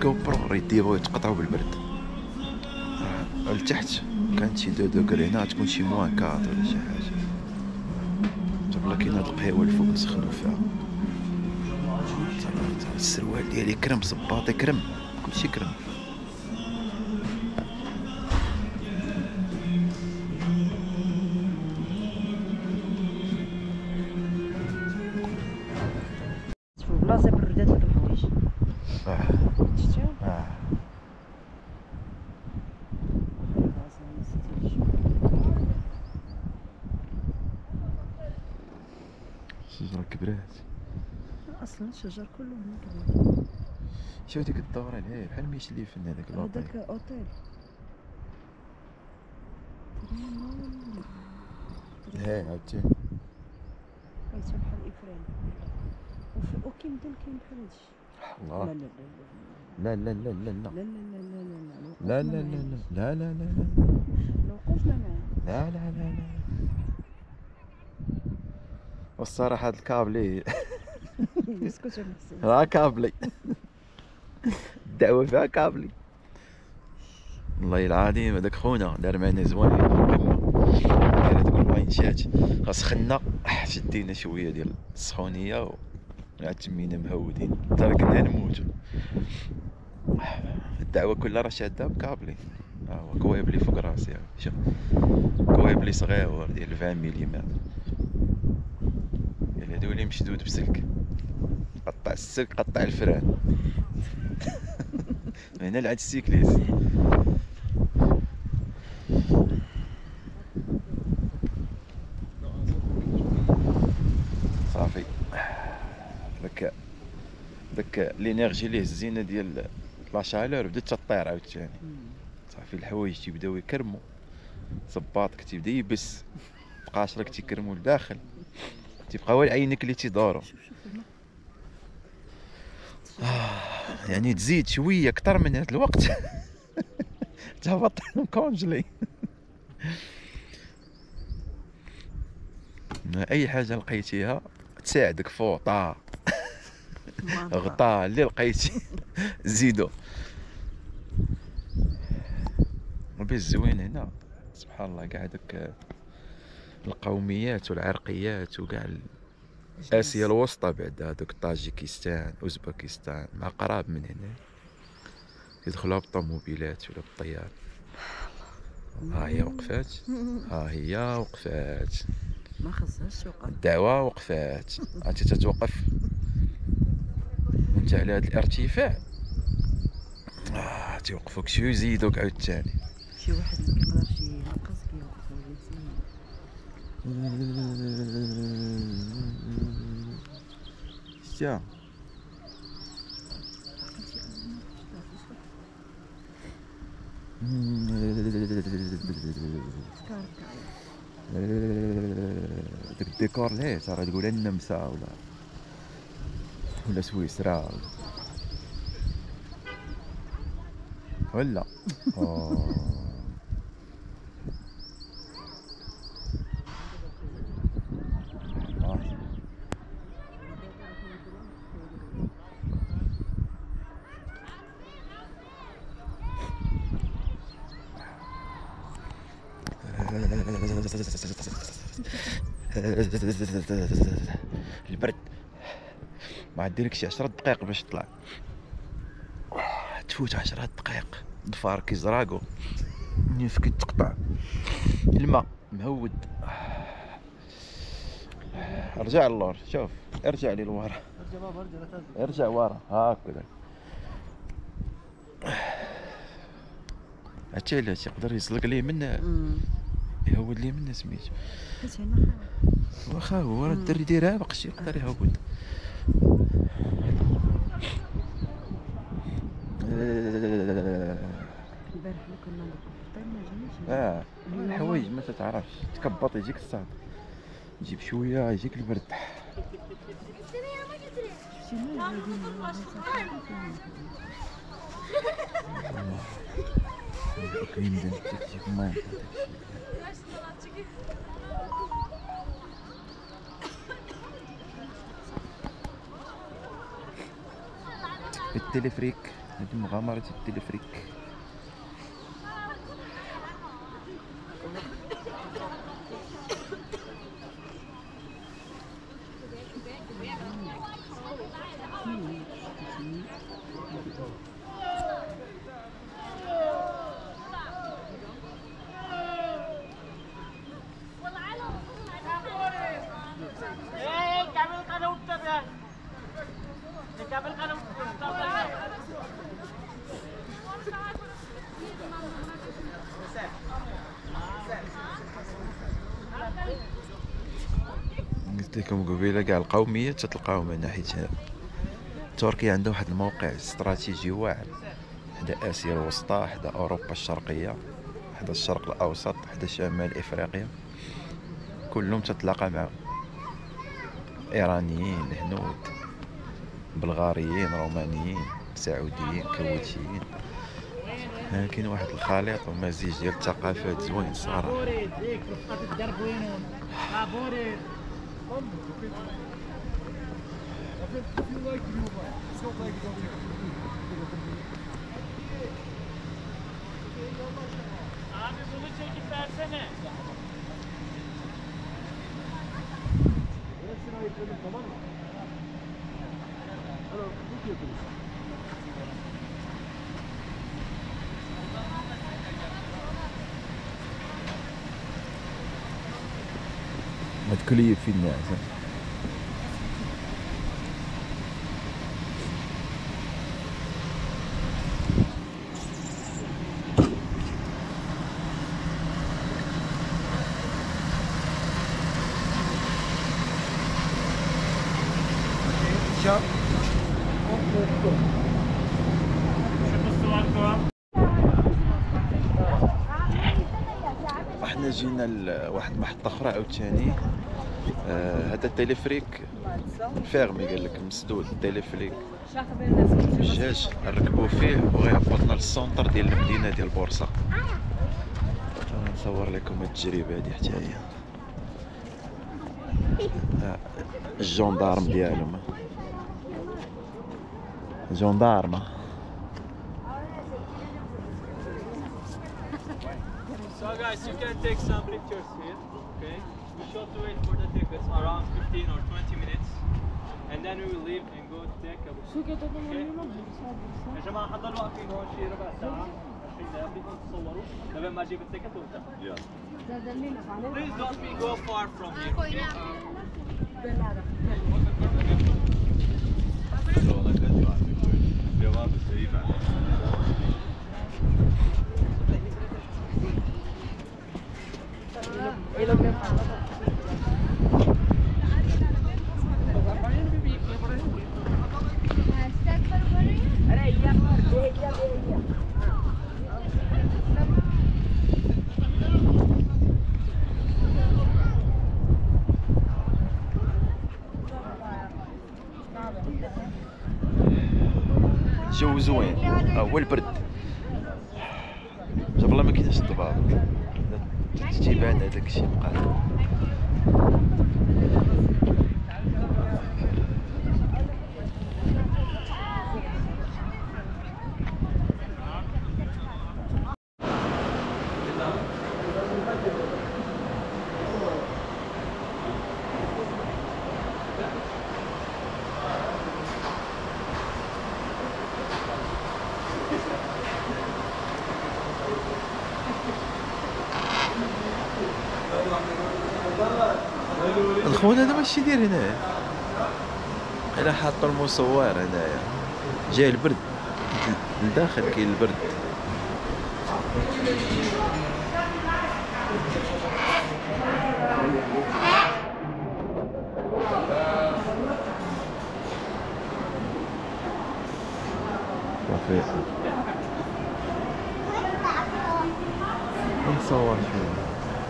الجو برو يديرو يتقطعوا بالبرد. لتحت كانت شي 2 دوغري، هنا تكون شي موان 4 ولا شي حاجه. جاب لك كاين هاد القهيوه الفوق نسخنو فيها. السروال ديالي كرم، صباطي كرم، كلشي كرم. في بلاصه بردات هاد الحوايج. شفتيهم؟ الشجره كبرات اصلا الشجر كله هنا كبير. شوف ديك الدورة هي بحال ميشليفن هذاك الوطن. هذاك اوتيل. هاي عاوتاني هايتا بحال افران. وكاين مدن كاين بحال هادشي. الله. لا لا لا لا لا لا لا لا لا لا لا لا لا لا لا لا لا لو وقفنا معاه. لا لا لا لا. والصراحة هاد الكابلي اسكت محسن. راه كابلي الدعوة فيها كابلي. والله العظيم هذاك خونا دار معنا زوين داير هذوك الواينشات. خاص خنا شدينا شوية ديال السخونية وعاد تمينا مهودين حتى كنا نموتو. الدعوة كلها راه شادة بكابلي. ها هو كوابلي فوق راسي. شوف كوابلي صغيور ديال 20 ملم ديال هادو اللي مشدود بسلك. قطع السلك قطع الفران. هنا لعند السيكليست. صافي داك لينيرجي اللي هزينا ديال لا شالور بدات تطير عاوتاني. صافي الحوايج تيبداو يكرموا، صباطك تيبدا يبس، قاشرك تيكرموا لداخل، تيبقاو عينك اللي تيدوروا. يعني تزيد شويه اكثر من هذا الوقت تهبط كونجلي. اي حاجه لقيتيها تساعدك، فوطه غطاء اللي لقيتي زيدو. وبس زوين هنا سبحان الله كاع هذوك القوميات والعرقيات وكاع اسيا الوسطى بعد هذوك طاجيكستان اوزبكستان مع قراب من هنا يدخلوها بالطوموبيلات ولا بالطيار. ها هي وقفات، ها هي وقفات، ما خصهاش توقف. الدعوة وقفات. انت تتوقف وانت على هذا الارتفاع. تيوقفوك شي يزيدوك عاوتاني. شي واحد ما كيقدرش ينقص كيوقف شتيها داك الديكور ليه ترى تقول النمسا ولا سويسرا ولا البرد ما عندك شي 10 دقائق باش تطلع، تفوت 10 دقائق الضفار كيزراقو النيف كيتقطع، الماء مهود. رجع اللور، شوف ارجع لي لورا، ارجع بابا ارجع ارجع ورا هكذا. هادشي علاش يقدر يسلق ليه من يهود ليه من سميتو. حيت هنا واخا هو راه الدري دايرها باقيش يقدر يهود. البارح اللي كنا مخبطين ما جانيش. الحوايج ما تتعرفش تكبط يجيك الصاد، تجيب شويه يجيك البرد. التلفريك هذه مغامرة التلفريك. قلت لكم قبيله كاع القوميات تتلقاهم من ناحيه. تركيا عندها واحد الموقع استراتيجي واعر حدا اسيا الوسطى، حدا اوروبا الشرقيه، حدا الشرق الاوسط، حدا شمال افريقيا، كلهم تتلاقى معهم. ايرانيين، هنود، بلغاريين، رومانيين، سعوديين، كويتيين. كاين واحد الخليط ومزيج ديال الثقافات زوين صراحه. Abi bunu çekip versene. Hepsini ayıkladım, tamam mı? Alo, bu yapıyoruz. ما تكليف في الناس. Şurası var Doğan. احنا جينا لواحد المحطة أخرى عاوتاني. هذا التلفريك فيرمي، قال لك مسدود التلفريك. الجاج نركبوا فيه وغيهبطنا للسونتر ديال المدينة ديال بورصة. انا نصور لكم التجربة هادي حتى هي. الجندارم ديالهم، جندارمة. So guys, you can take some pictures here, okay? We should to wait for the tickets around 15 or 20 minutes, and then we will leave and go to take a book. يا جماعة حضروا واقفين هون شي ربع ساعة 20 دقيقة بدكم تصوروا لبين ما اجيب التيكت وانتهى. Please don't be go far from here, okay? جو زوين. هو البرد جاب الله ما كاينش الضباب، تيبان هذاك الشيء مقاد. الخون هذا ماشي داير هنايا، الا حاطو المصور هنايا جاي البرد لداخل، كاين البرد. صافي نصور شويه.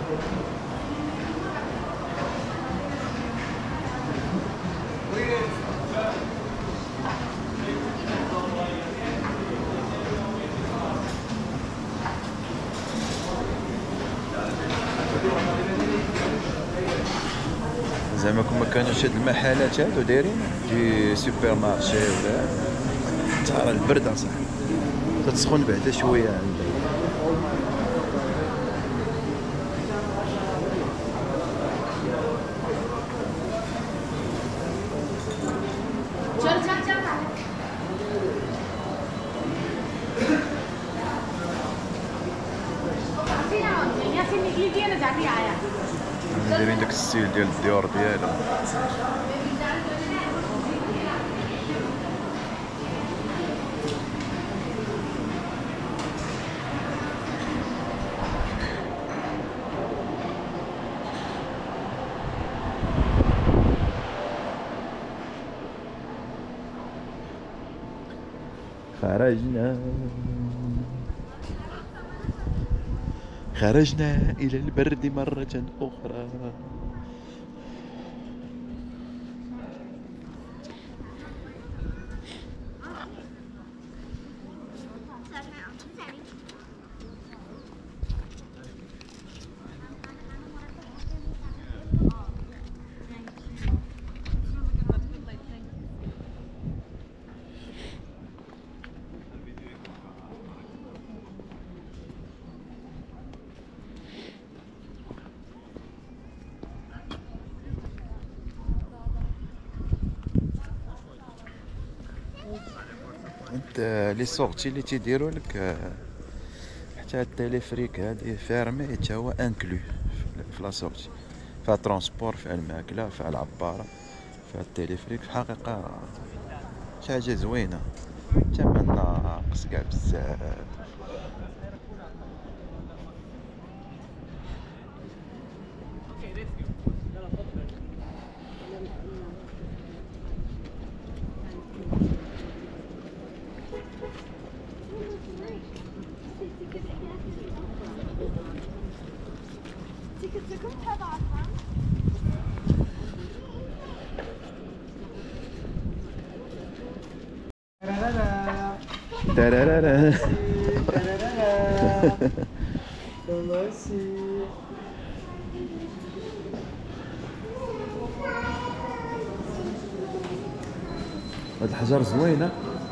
زعما كون ما كانوش هاد المحلات هادو دايرين دي سوبر مارشي ولا ترى البرد اصاحبي. تسخن بعدا شويه عندك. دايرين داك الستيل ديال الديور ديالهم. خرجنا إلى البرد مرة أخرى. لي سورتي اللي تيديروا لك حتى التيليفريك هادي فيرمي حتى هو انكلو في لا سورتي، فيها ترونسبور، فيها الماكله، فيها العباره، فيها التيليفريك. في الحقيقه شي حاجه زوينه، ثمن ناقص كاع بزاف. ترارارا. هاد الحجر زوينه.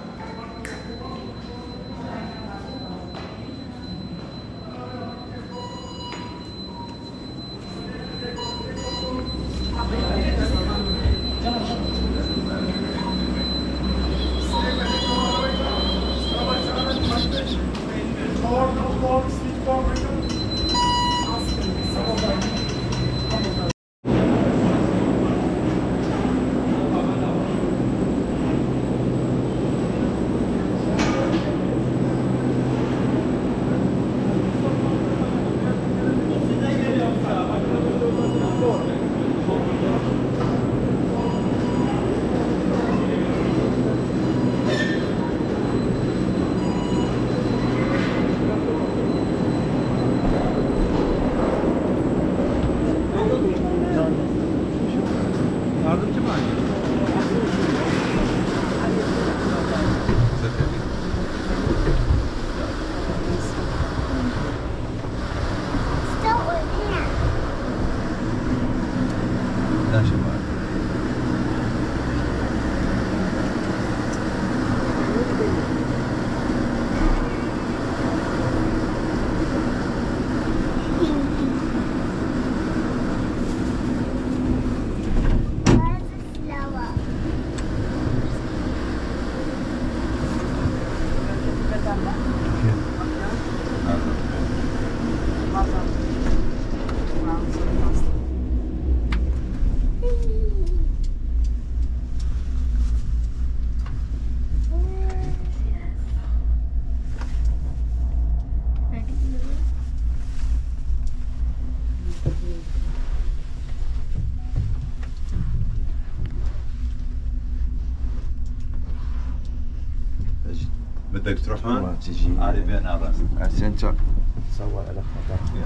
بدك تروح هون؟ تيجي عادي بين الراس. عرفتي انت تصور على خطر.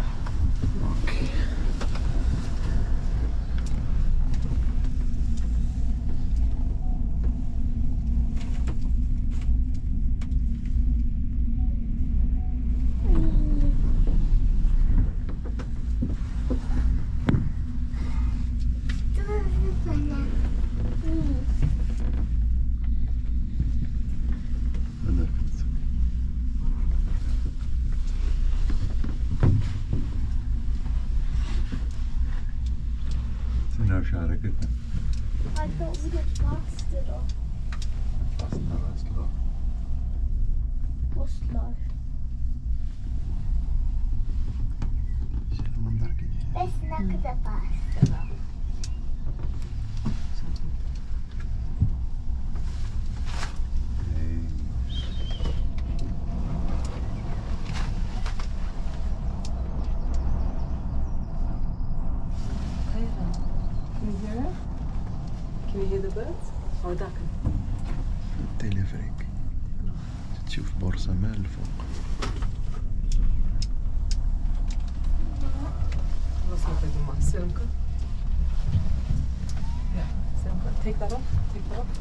اوكي. مشاركة I thought we had passed it off. أصلا أصلا What's life? المنظر كي Let's knock the bus. Can you hear it? Can you hear the birds? Or ducking? التلفريك تشوف بورصة مال الفوق. خلاص نعطيك الماء. سلمكم. Yeah, سلمكم. Take that off. Take that off.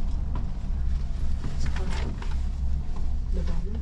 لبعضنا.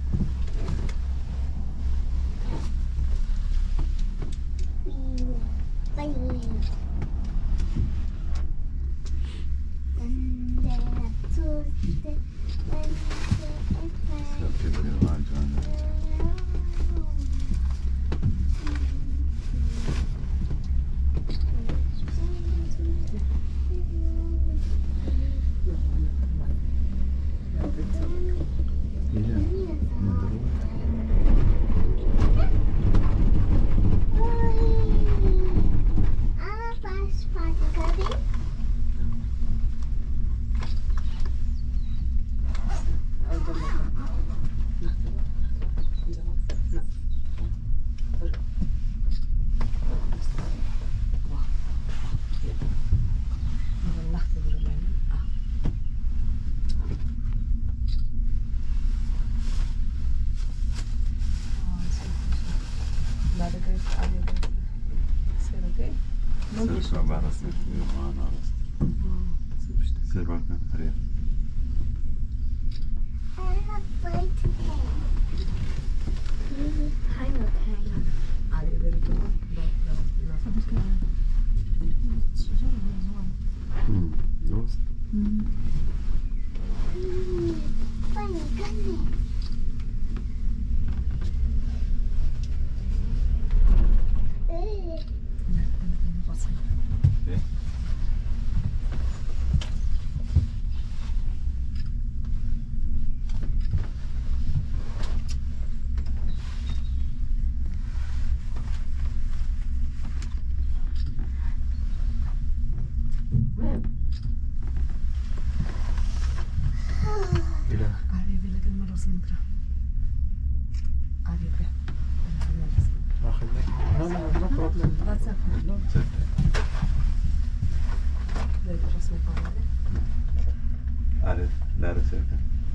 لا رسالة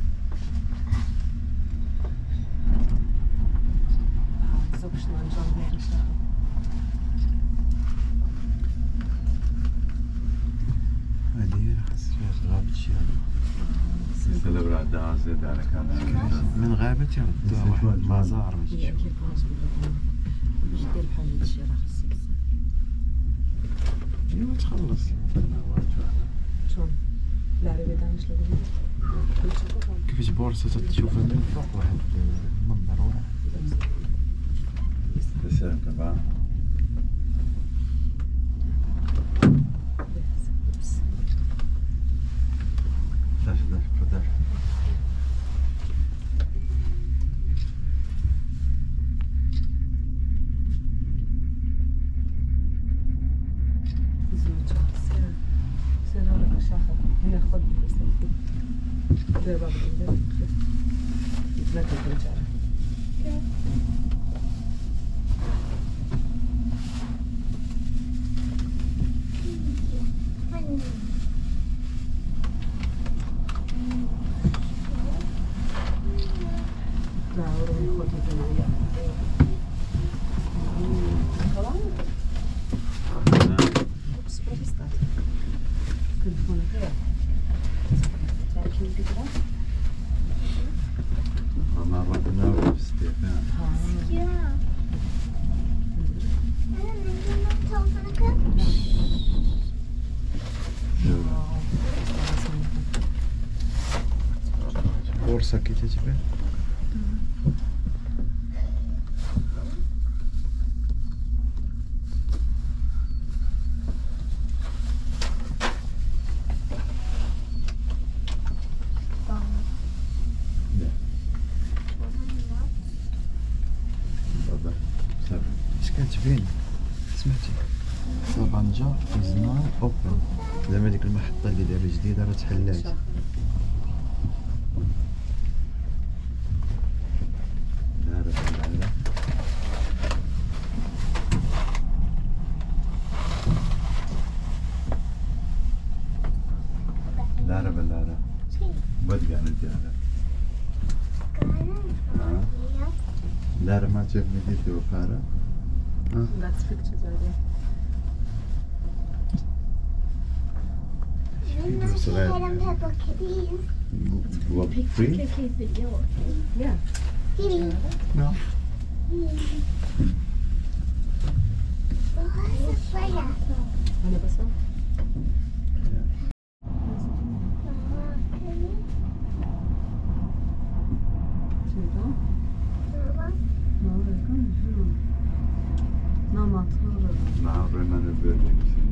هذه خاص فيها غابة شي سلبرا دا زيد على كان من غابة يردوها واحد المزار باش تشوف. باش دير بحال هادشي راه خصك ايوا تخلص. شلون؟ لا راه بعدا مش لازم كيفاش بورصة تشوفها من فوق واحد المنظر واحد. رسالة كمان داش سير راك شاخر هنا خذ السلفي دير باب الإنجاز يتنكد رجع لا ورمي خذ الجمعية مرة ستيفان بورصة كي تتبان. فين سمعتي سافانجا إزنار أوبن زعما ديك المحطة اللي دابا جديدة راه تحلات لا لا لا لا لا لا لا بدي أنا جاهلة لا ما تشوفني دي وخارة That's pictures already. فيديو صغير هو فري Yeah. نو أنا بس. مع الرمان البردي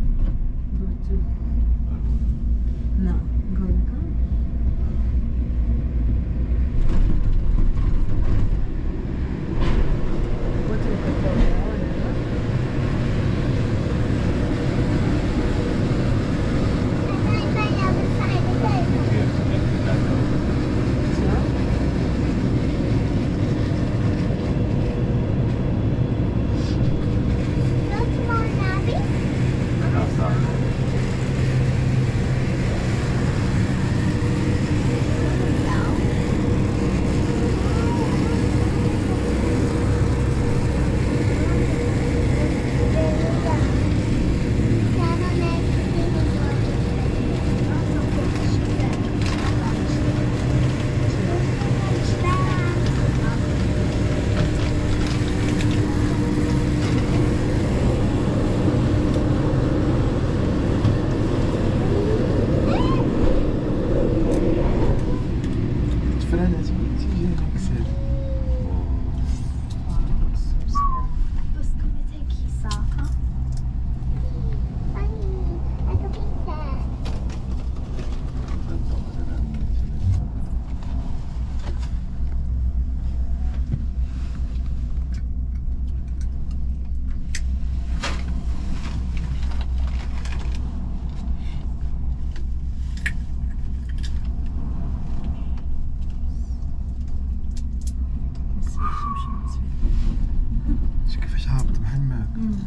كيفاش هابط بحال ماك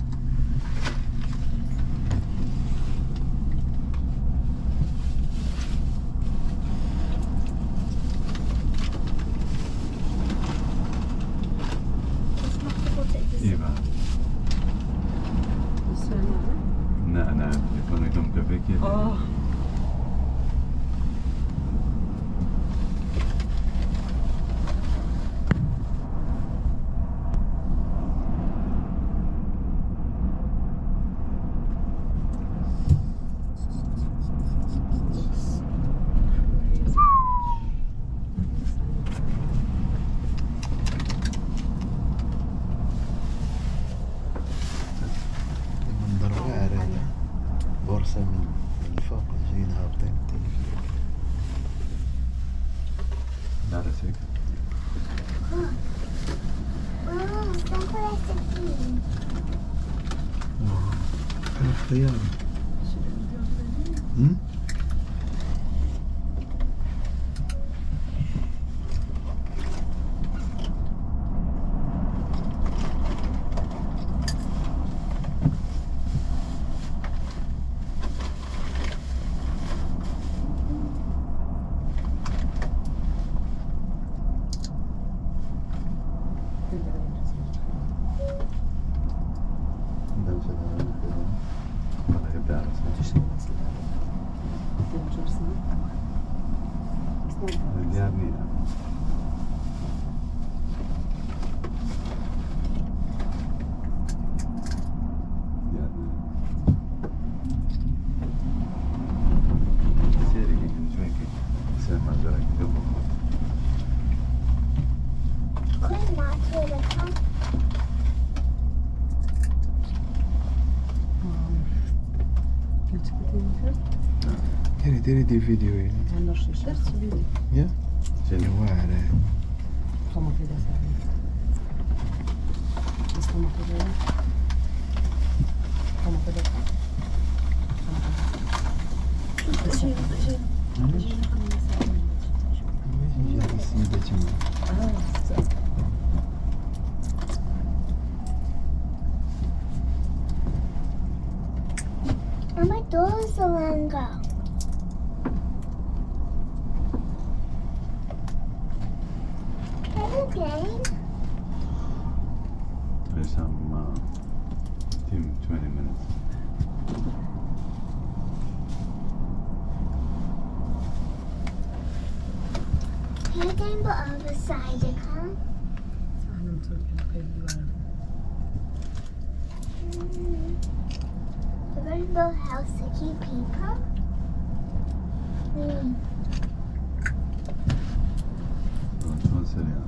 إيفا نعم يكون يدوم كافيكي منظر واعر هذا غرسة من الفوق جايين هابطين لا لا سيك بحال الخيام ديري دي فيديو يعني درت فيديو. يا جاني واعر Como que dessa vez? Estamos fazendo. doors longer. Okay. There's some 20 minutes. Heading the other side, huh? The rainbow house to keep people. شلون سريع.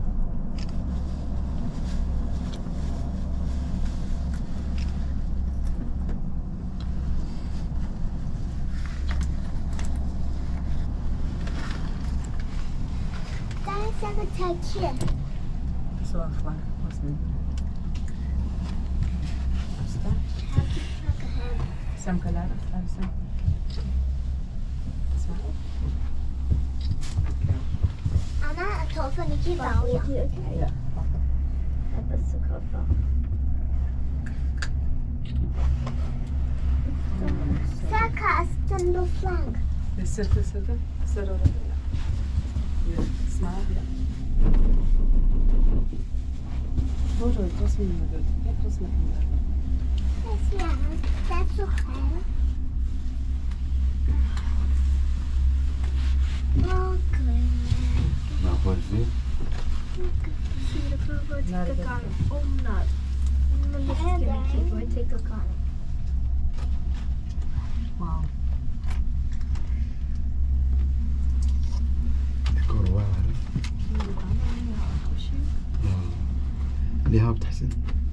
That's a texture. So far, what's new? What's that? How to plug a hand. Some color, some. Anna, jag tar för mycket börja. Okej. Ja. Jag bara så kaffe. Så kasten på flagg. Det sitter. Så då det. Ja. Smart, ja. Bоже, det är mycket. Jag tror det är mycket. That's okay. ناخذ فيه. Wow. ديكور واعر. اللي هابط حسن.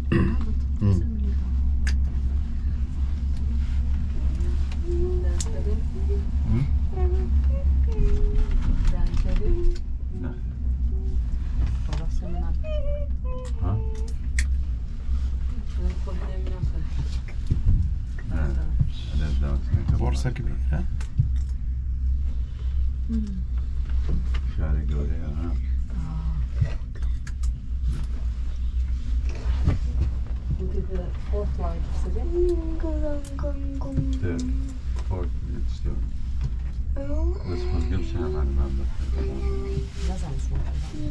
ها؟ فرصة كبيرة. شاري قولي ها. The fourth line, is it? Third, fourth, it's still. بس ما تجيبش انا بعد ما ابدا. لازم اسمع.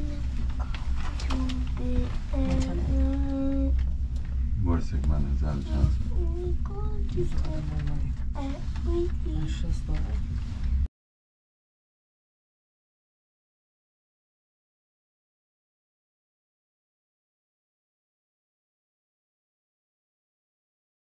بورسك ما نزال شانس. Что стоит?